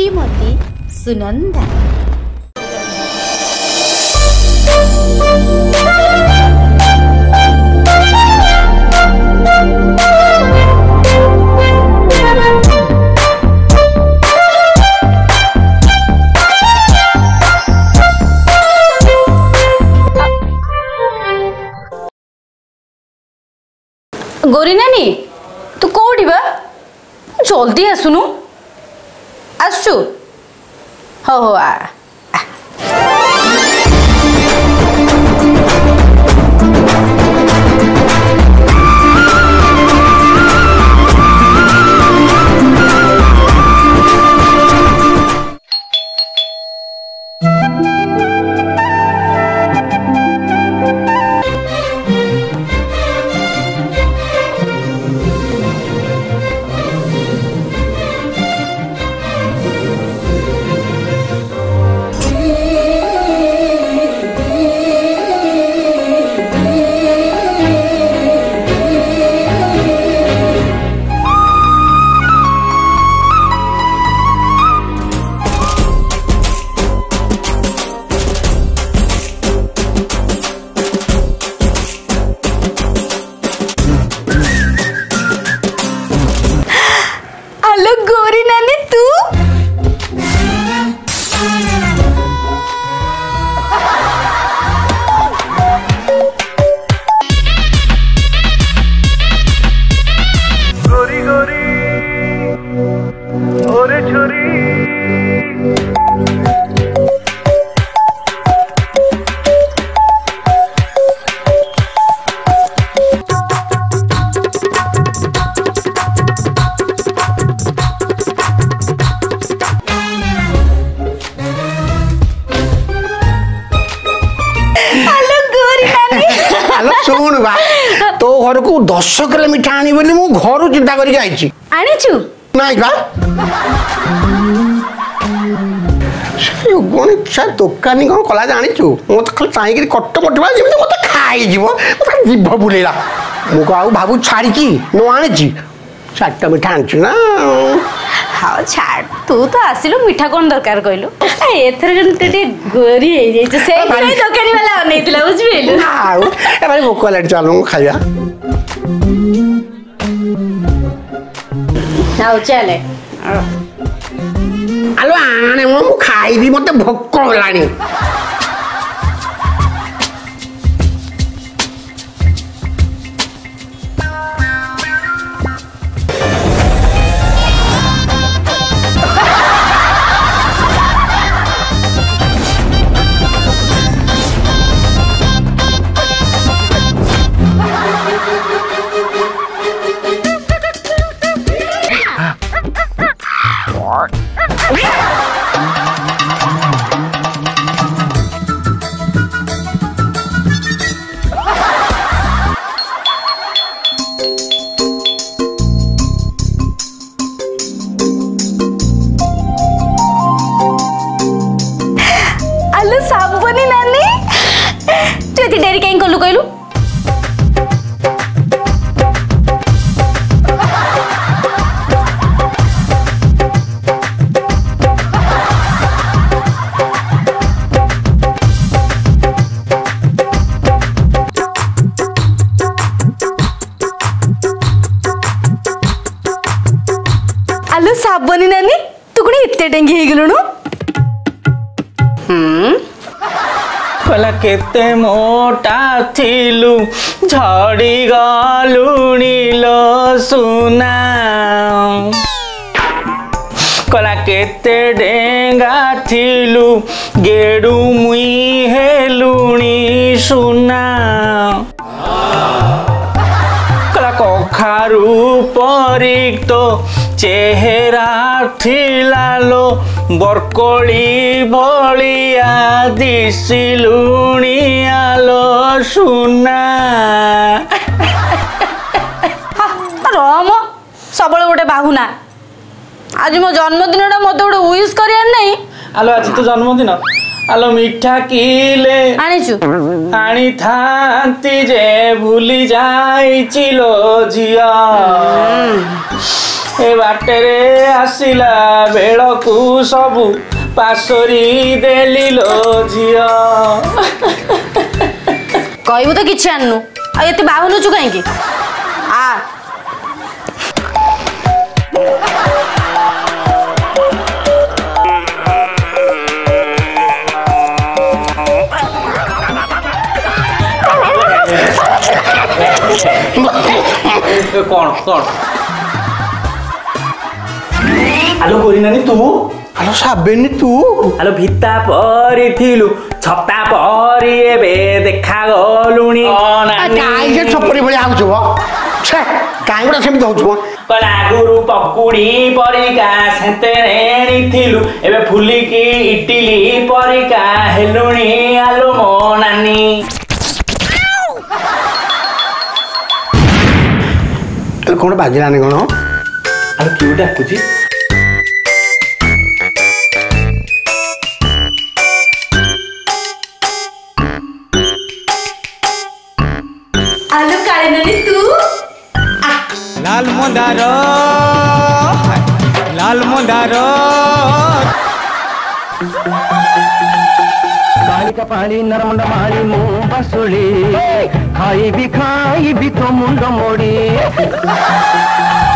श्रीमती सुनंदा। गोरी नानी तू कौटी बा जल्दी आसुनु आसु हो हो आ तो घर को 10 किलो मिठा आनी बोली मु घर चिंता करके आइछि आनिछु नाइ बा से कोन छ दुकानी कोन कला जानिछु मो तो खाली चाहि के कट्ट कटवा जेम मत खाइ जीवो मत जीव बुलेला मु को आउ भाबू छाड़ी की नो आनिछि 4टा मिठा आनिछु ना हाँ छाड़ तू तो आसिलु मिठा कौन दरकार कहलु एथर जन तेटे गोरी हे जे से नहीं दुकानी वाला नेतिला बुझबेलु आउ ए भाई भोक लाट चलू खाइया आउ चले आलो आने मु खाइबी मते भोक होलानी डेरी कहीं कलु कहलु आलो साबनी नानी तू कौन इतने डेंगी हो गलुनु कला केते मोटा थिलु झड़ी गलुनी लो सुना कला केते डेंगा थिलु गेडू मुई हेलुनी सुना कला कखारू परिक्तो चेहरा थिलालो बरकोली भलिया दिसिलुणी आलो सुना रम सब गोटे बाहुना आज मो जन्मदिन मत गोटे विश कर नहीं आलो आज तो जन्मदिन आलो मिठा किले आनिचु आनी थांती जे भूली जाइछि लो झिया ए बाटेरे आसिला बेलकू सबू पासरी देली लो झिया कहबू तो किसी आनु आ एते बाहुनुचु कहीं आ कौन कौन आलो गोरी नानी तू आलो साबेनी तू आलो भित्ता परी थिलु छप्ता परी एबे देखा गलुनी काई से छपरी भली आउछ बो छे काई गुडा सेम दउछ बो कला गुरु पकुड़ी परिका सेतेरेणी थिलु एबे फुली की इटली परिका हेलुनी आलो मो नानी कौन बाजिलानी कौन आलो क्यों डाकुची आलू काले ननी तू लाल मंदार बालिका पाली नरमुंड माली मुँह बसुली खाई भी तो मुंड मोड़ी